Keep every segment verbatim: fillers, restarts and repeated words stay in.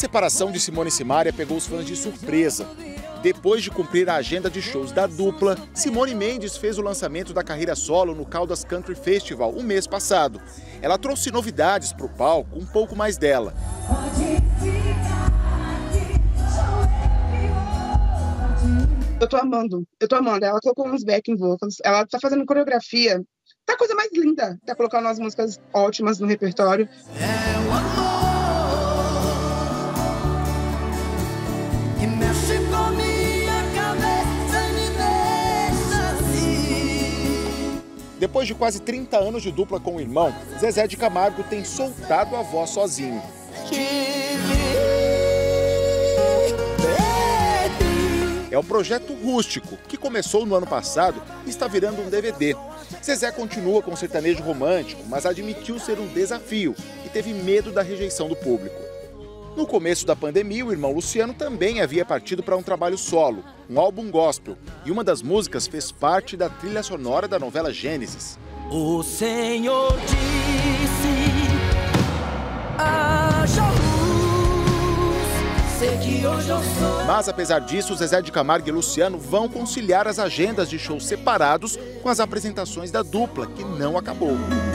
separação de Simone e Simaria pegou os fãs de surpresa. Depois de cumprir a agenda de shows da dupla, Simone Mendes fez o lançamento da carreira solo no Caldas Country Festival o mês passado. Ela trouxe novidades para o palco, um pouco mais dela. Eu tô amando, eu tô amando. Ela colocou uns backing vocals, ela tá fazendo coreografia. Tá a coisa mais linda. Tá colocando umas músicas ótimas no repertório. É o amor. E mexe com minha cabeça e me deixa assim. Depois de quase trinta anos de dupla com o irmão, Zezé de Camargo tem soltado a voz sozinho. É o projeto Rústico, que começou no ano passado e está virando um D V D. Zezé continua com o sertanejo romântico, mas admitiu ser um desafio e teve medo da rejeição do público. No começo da pandemia, o irmão Luciano também havia partido para um trabalho solo, um álbum gospel, e uma das músicas fez parte da trilha sonora da novela Gênesis. O Senhor disse, haja luz, sei que hoje eu sou. Mas, apesar disso, Zezé de Camargo e Luciano vão conciliar as agendas de shows separados com as apresentações da dupla, que não acabou.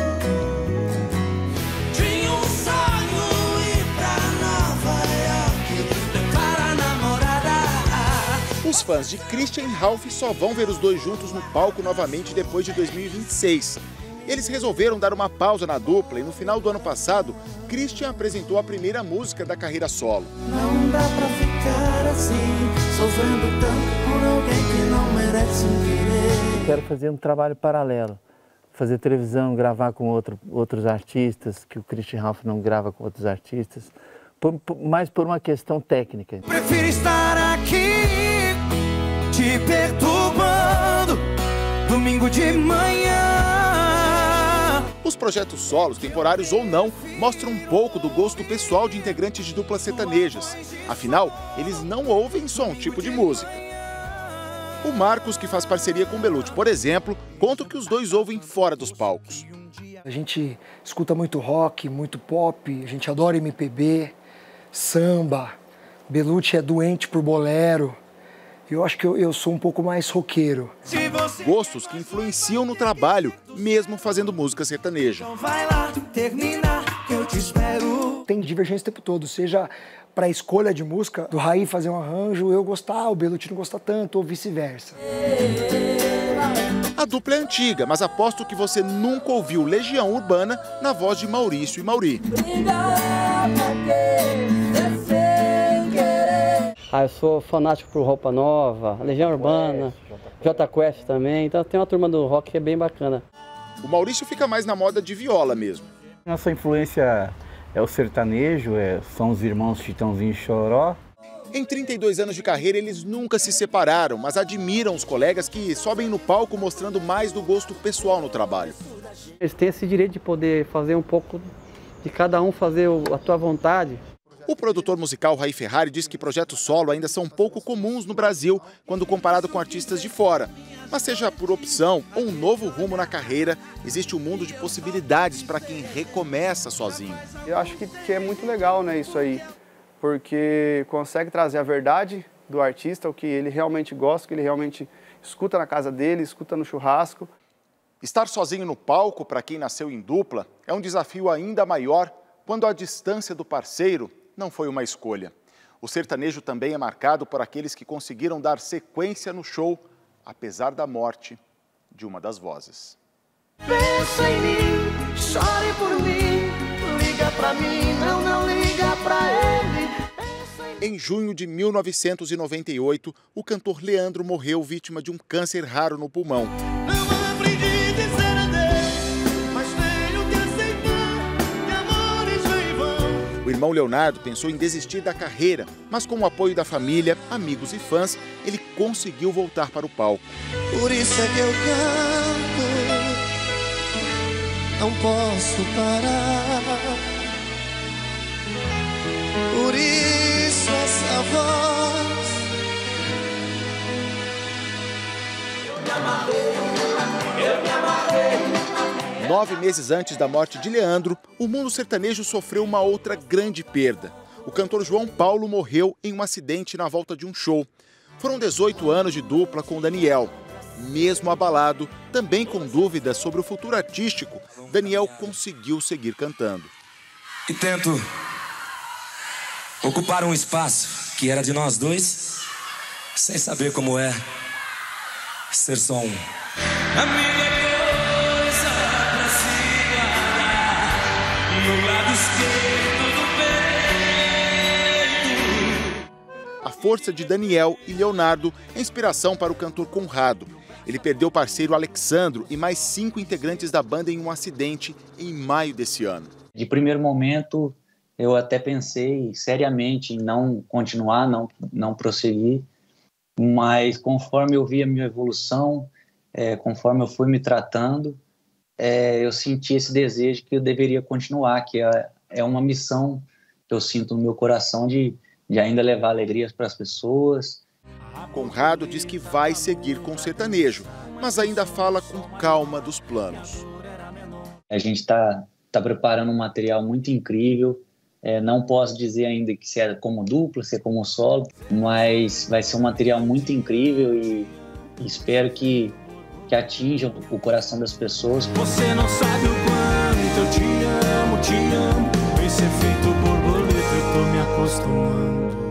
Os fãs de Christian e Ralph só vão ver os dois juntos no palco novamente depois de dois mil e vinte e seis. Eles resolveram dar uma pausa na dupla e no final do ano passado, Christian apresentou a primeira música da carreira solo. Não dá pra ficar assim, sofrendo tanto por alguém que não merece um querer. Quero fazer um trabalho paralelo, fazer televisão, gravar com outro, outros artistas, que o Christian Ralph não grava com outros artistas, por, por, mais por uma questão técnica. Prefiro estar aqui te perturbando, domingo de manhã. Os projetos solos, temporários ou não, mostram um pouco do gosto pessoal de integrantes de duplas sertanejas. Afinal, eles não ouvem só um tipo de música. O Marcos, que faz parceria com o Belucci, por exemplo, conta o que os dois ouvem fora dos palcos. A gente escuta muito rock, muito pop, a gente adora M P B, samba. Belucci é doente por bolero. Eu acho que eu, eu sou um pouco mais roqueiro. Gostos que influenciam no trabalho, mesmo fazendo música sertaneja. Vai lá, termina, eu te espero. Tem divergência o tempo todo, seja para a escolha de música, do Raí fazer um arranjo, eu gostar, o Belucci não gostar tanto, ou vice-versa. A dupla é antiga, mas aposto que você nunca ouviu Legião Urbana na voz de Maurício e Mauri. Ah, eu sou fanático por Roupa Nova, Legião Urbana, Jota Quest também, então tem uma turma do rock que é bem bacana. O Maurício fica mais na moda de viola mesmo. Nossa influência é o sertanejo, é, são os irmãos Chitãozinho e Choró. Em trinta e dois anos de carreira, eles nunca se separaram, mas admiram os colegas que sobem no palco mostrando mais do gosto pessoal no trabalho. Eles têm esse direito de poder fazer um pouco de cada um fazer a tua vontade. O produtor musical Raí Ferrari diz que projetos solo ainda são pouco comuns no Brasil quando comparado com artistas de fora. Mas seja por opção ou um novo rumo na carreira, existe um mundo de possibilidades para quem recomeça sozinho. Eu acho que, que é muito legal, né, isso aí, porque consegue trazer a verdade do artista, o que ele realmente gosta, o que ele realmente escuta na casa dele, escuta no churrasco. Estar sozinho no palco para quem nasceu em dupla é um desafio ainda maior quando a distância do parceiro não foi uma escolha. O sertanejo também é marcado por aqueles que conseguiram dar sequência no show, apesar da morte de uma das vozes. Pensa em mim, chore por mim, liga pra mim, não, não liga pra ele. Em junho de mil novecentos e noventa e oito, o cantor Leandro morreu vítima de um câncer raro no pulmão. Não aprendi a dizer adeus, mas tenho que aceitar que amores vêm e vão. O irmão Leonardo pensou em desistir da carreira, mas com o apoio da família, amigos e fãs, ele conseguiu voltar para o palco. Por isso é que eu canto, não posso parar. Por isso essa voz. Eu me amarrei, eu me amarrei. Nove meses antes da morte de Leandro, o mundo sertanejo sofreu uma outra grande perda. O cantor João Paulo morreu em um acidente na volta de um show. Foram dezoito anos de dupla com Daniel. Mesmo abalado, também com dúvidas sobre o futuro artístico, Daniel conseguiu seguir cantando. E tento ocupar um espaço que era de nós dois, sem saber como é ser só um. Amiga, coisa pra se guardar no lado esquerdo do peito. A força de Daniel e Leonardo é inspiração para o cantor Conrado. Ele perdeu o parceiro Alexandro e mais cinco integrantes da banda em um acidente em maio desse ano. De primeiro momento, eu até pensei seriamente em não continuar, não, não prosseguir, mas conforme eu vi a minha evolução, é, conforme eu fui me tratando, é, eu senti esse desejo que eu deveria continuar, que é, é uma missão que eu sinto no meu coração de, de ainda levar alegrias para as pessoas. Conrado diz que vai seguir com o sertanejo, mas ainda fala com calma dos planos. A gente está tá preparando um material muito incrível. É, não posso dizer ainda que se é como dupla, se é como solo, mas vai ser um material muito incrível e, e espero que, que atinja o coração das pessoas. Você não sabe o quanto eu te amo, te amo. Esse efeito borboleta eu tô me acostumando.